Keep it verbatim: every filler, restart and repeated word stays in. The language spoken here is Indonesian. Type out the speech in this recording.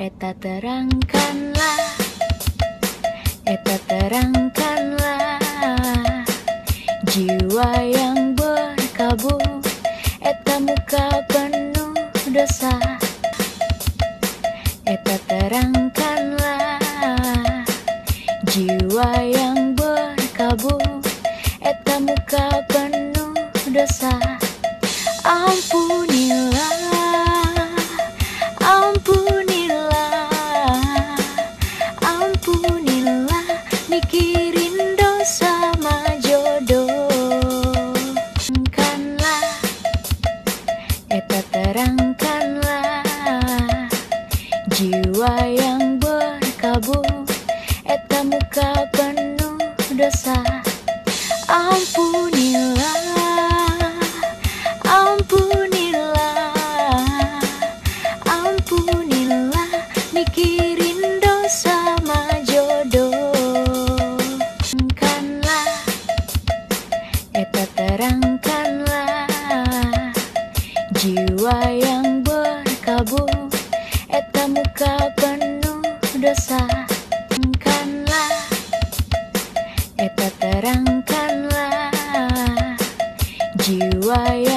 Eta terangkanlah, eta terangkanlah jiwa yang berkabung, eta muka penuh dosa. Eta terangkanlah jiwa yang berkabung, eta muka penuh dosa. Ampunilah, ampunilah, ampunilah, mikirin dosa mah jodoh. Terangkanlah, eta terangkanlah jiwa yang berkabung, eta muka penuh dosa. Ampunilah, ampunilah, ampunilah, mikirin dosa mah jodoh. Terangkanlah, eta terangkanlah jiwa yang berkabung, eta muka penuh dosa. Terangkanlah, eta terangkanlah jiwa yang